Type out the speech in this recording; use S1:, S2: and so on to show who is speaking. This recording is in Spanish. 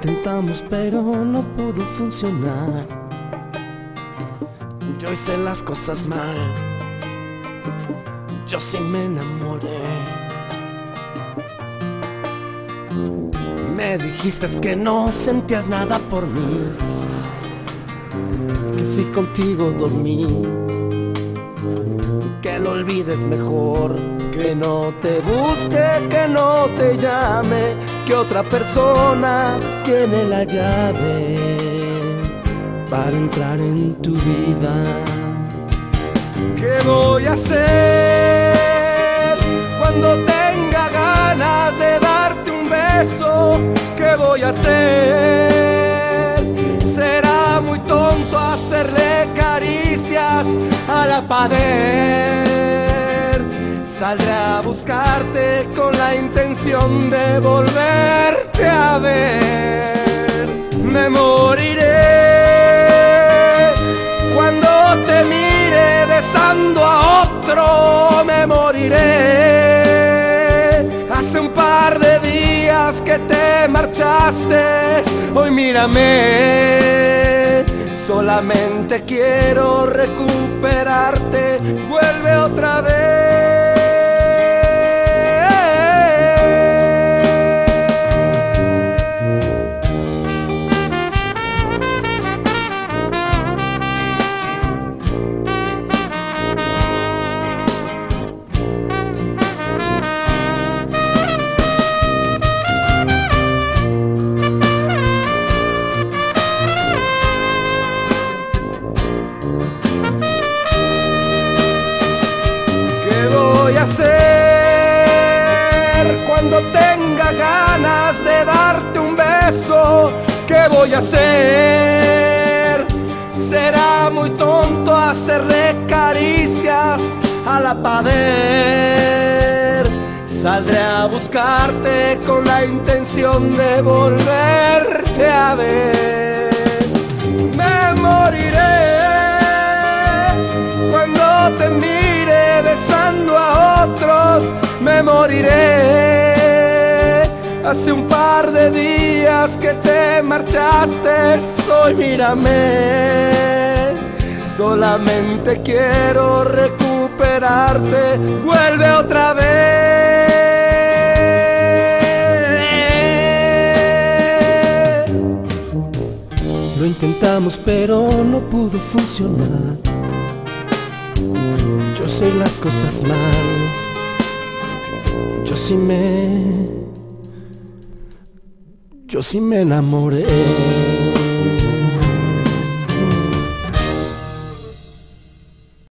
S1: intentamos pero no pudo funcionar. Yo hice las cosas mal, yo sí me enamoré. Me dijiste que no sentías nada por mí, que si contigo dormí, que lo olvides mejor, que no te busque, que no te llame, que otra persona tiene la llave para entrar en tu vida. ¿Qué voy a hacer cuando tenga ganas de darte un beso? ¿Qué voy a hacer? Será muy tonto hacerle caricias a la pared. Saldré a buscarte con la intención de volverte a ver. Me moriré cuando te mire besando a otro. Me moriré. Hace un par de días que te marchaste. Hoy mírame. Solamente quiero recuperarte. Vuelve otra vez. Cuando tenga ganas de darte un beso, ¿qué voy a hacer? Será muy tonto hacerle caricias a la pared. Saldré a buscarte con la intención de volverte a ver. Me moriré cuando te mire besando a otros. Me moriré. Hace un par de días que te marchaste. Hoy mírame. Solamente quiero recuperarte. Vuelve otra vez. Lo intentamos pero no pudo funcionar. Yo sé las cosas mal, yo sí me enamoré.